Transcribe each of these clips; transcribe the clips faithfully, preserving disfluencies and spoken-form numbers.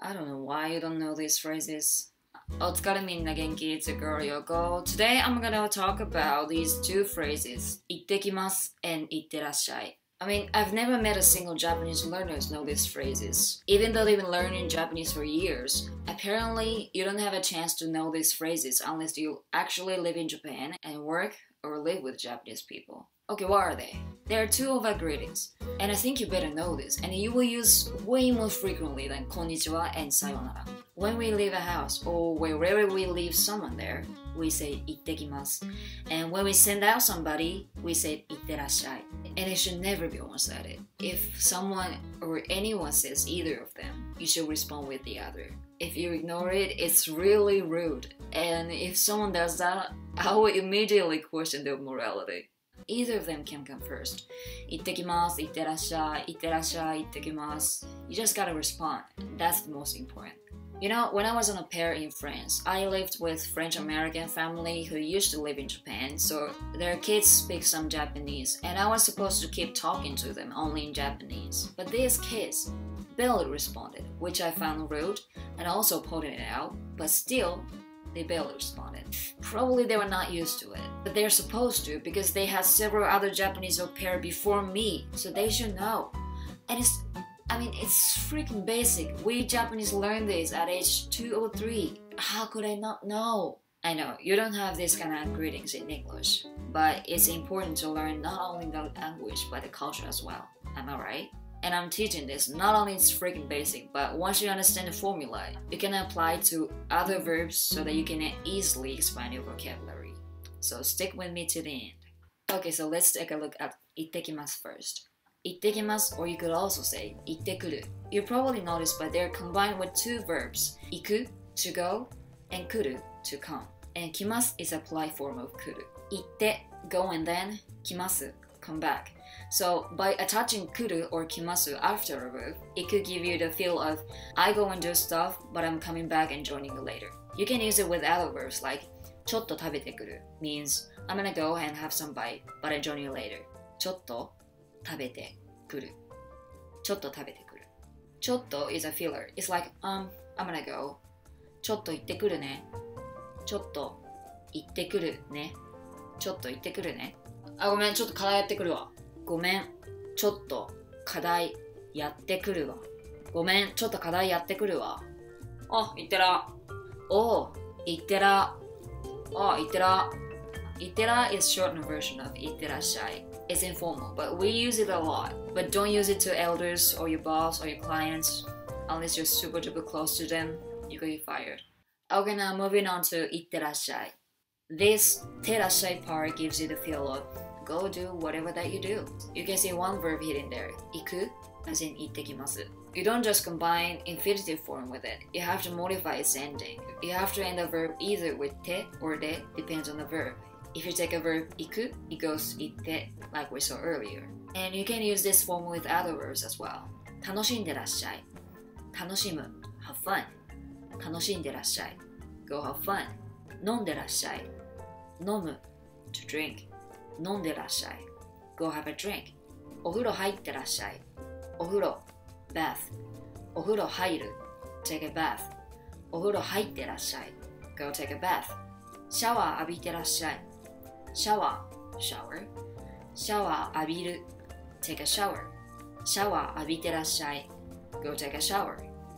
I don't know why you don't know these phrases. お疲れみんな元気 It's your girl Yoko. Today I'm gonna talk about these two phrases 行ってきます and 行ってらっしゃい. I mean, I've never met a single Japanese learners know these phrases. Even though they've been learning Japanese for years, apparently you don't have a chance to know these phrases unless you actually live in Japan and work or live with Japanese people. Okay, what are they? There are two of our greetings, and I think you better know this, and you will use way more frequently than konnichiwa and sayonara. When we leave a house, or wherever we leave someone there, we say ittekimasu. And when we send out somebody, we say itterashai. And it should never be one-sided. If someone or anyone says either of them, you should respond with the other. If you ignore it, it's really rude. And if someone does that, I will immediately question their morality. Either of them can come first. 行ってきます、行ってらっしゃい、行ってらっしゃい、行ってきます. You just gotta respond. That's the most important. You know, when I was on a pair in France, I lived with French-American family who used to live in Japan, so their kids speak some Japanese, and I was supposed to keep talking to them only in Japanese. But these kids barely responded, which I found rude, and also pointed it out, but still, they barely responded. Probably they were not used to it, but they're supposed to because they had several other Japanese au pair before me, so they should know. And it's, I mean, it's freaking basic. We Japanese learn this at age two or three. How could I not know? I know, you don't have this kind of greetings in English, but it's important to learn not only the language, but the culture as well. Am I right? And I'm teaching this, not only it's freaking basic, but once you understand the formula, you can apply it to other verbs so that you can easily expand your vocabulary. So stick with me to the end. Okay, so let's take a look at 行ってきます first. 行ってきます or you could also say 行ってくる. You probably noticed, but they're combined with two verbs, 行く to go and 来る to come. And 来ます is a polite form of 来る. 行って go and then 来ます come back. So by attaching 来る or 来ます after a verb, it could give you the feel of I go and do stuff, but I'm coming back and joining you later. You can use it with other verbs like ちょっと食べてくる means I'm gonna go and have some bite, but I join you later. ちょっと食べてくる. ちょっと食べてくる. ちょっと is a filler. It's like, um, I'm gonna go. ちょっと行ってくるね. ちょっと行ってくるね. ちょっと行ってくるね. あ、ごめん、ちょっと課題やってくるわ。ごめん、ちょっと課題やってくるわ。ごめん、ちょっと課題やってくるわ。あ、いってら。おう、いってら。あ、いってら。いってら is shortened version of いってらっしゃい. It's informal, but we use it a lot. But don't use it to elders or your boss or your clients. Unless you're super duper close to them, you could be fired. Okay, now moving on to いってらっしゃい. This てらっしゃい part gives you the feel of go do whatever that you do. You can see one verb hidden there, 行く as in 行ってきます. You don't just combine infinitive form with it. You have to modify its ending. You have to end the verb either with て or で, depends on the verb. If you take a verb 行く, it goes 行って like we saw earlier. And you can use this form with other verbs as well. 楽しんでらっしゃい. 楽しむ have fun. 楽しんでらっしゃい. Go have fun. 飲んでらっしゃい. 飲む to drink. 飲んでらっしゃい. Go have a drink. お風呂入ってらっしゃい. お風呂 bath. お風呂入る take a bath. お風呂入ってらっしゃい. Go take a bath. シャワー浴びてらっしゃい. シャワー shower. シャワー浴びる take a shower. シャワー浴びてらっしゃい. Go take a shower.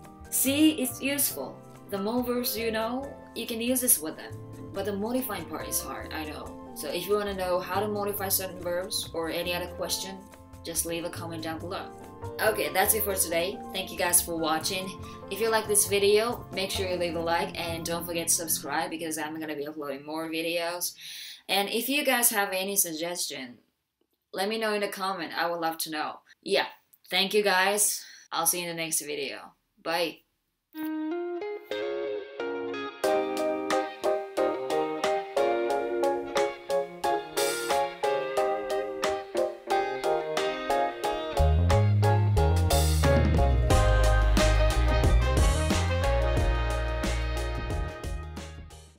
See, it's useful. The more verbs you know, you can use this with them. But the modifying part is hard, I know. So if you want to know how to modify certain verbs or any other question, just leave a comment down below. Okay, that's it for today. Thank you guys for watching. If you like this video, make sure you leave a like and don't forget to subscribe because I'm going to be uploading more videos. And if you guys have any suggestion, let me know in the comment. I would love to know. Yeah, thank you guys. I'll see you in the next video. Bye.